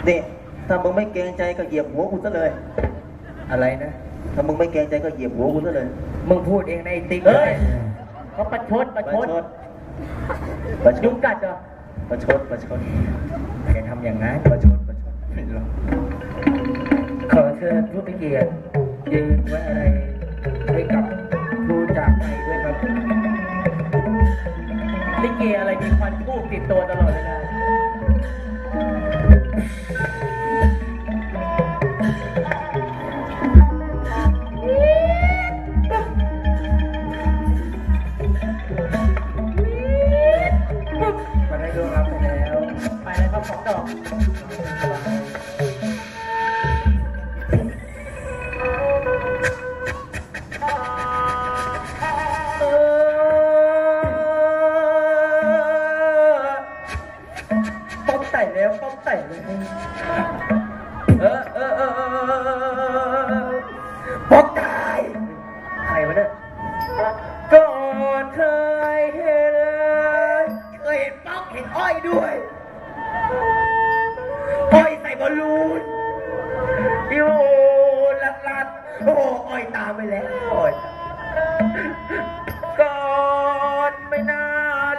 นี่ถ้ามึงไม่เกรงใจก็เหยียบหัวกูซะเลยอะไรนะถ้ามึงไม่เกรงใจก็เหยียบหัวกูซะเลยมึงพูดเองในติ๊กเลยเขาประชดยุงกัดเหรอประชดอย่าทำอย่างนั้นประชดขอเชิญผู้มีเกียรติยืนไว้อะไรให้กับผู้จากไปด้วยครับลิเกอะไรมีควันทูบติดตัวตลอดเวลามาได้ดูรับไปแล้วครับ2 ดอกป้องไต่แล้วป้องไต่เลยป้องไต่ใครวะเนี่ยก่อนเคยเห็นป้องเห็นอ้อยด้วยอ้อยใส่บอลลูนอยู่ลัดโอ้อ้อยตามไปแล้วก่อนไม่น่า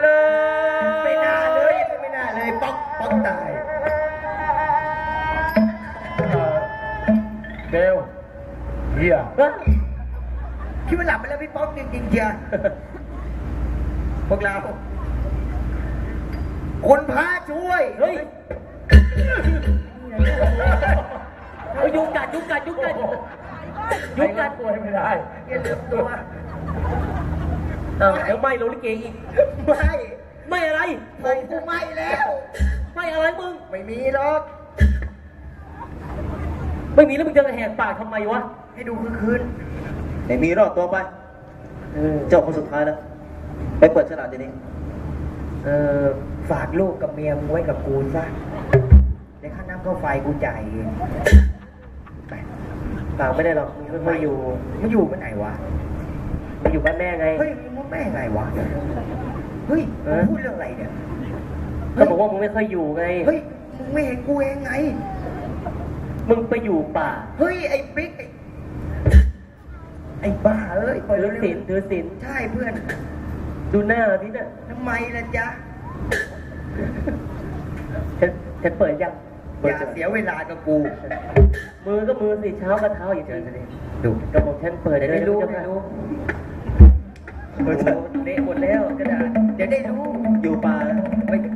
เลยป้องตายเบลเฮียคิดว่าหลับไปแล้วพี่ป๊อกจริงๆเชียพวกเราคนพาช่วยเฮ้ยยุงกัดตัวไม่ได้อย่าลืมตัวเดี๋ยวไม่ลงลิเกอีกไม่อะไรกูไม่แล้วไม่อะไรมึงไม่มีหรอกไม่มีแล้วมึงจะแหกปากทำไมวะให้ดูคืนไม่มีรอดตัวไปเจ้าคนสุดท้ายแล้วไปเปิดฉลากทีนี้ฝากลูกกับเมียมึงไว้กับกูซะเดี๋ยวค่าน้ำค่าไฟกูจ่ายเองไปต่างไม่ได้หรอกมึงไม่อยู่มึงอยู่ไปไหนวะมึงอยู่บ้านแม่ไงเฮ้ยมึงแม่ไงวะเฮ้ยมึงพูดเรื่องอะไรเนี่ยเขาบอกว่ามึงไม่เคยอยู่ไงเฮ้ยมึงไม่เห็นกูเองไงมึงไปอยู่ป่าเฮ้ยไอ้ปิ๊กไอ้บ้าเอ้ยถือศีลใช่เพื่อนดูหน้าพี่น่ะทำไมล่ะจ๊ะฉันเปิดยังอย่าเสียเวลากับกูมือก็มือสิเช้าก็เท้าอย่างเดียวเลยดูกระบอกฉันเปิดได้รู้เละหมดแล้วกระดาษเดี๋ยวได้รู้อยู่ป่าไม่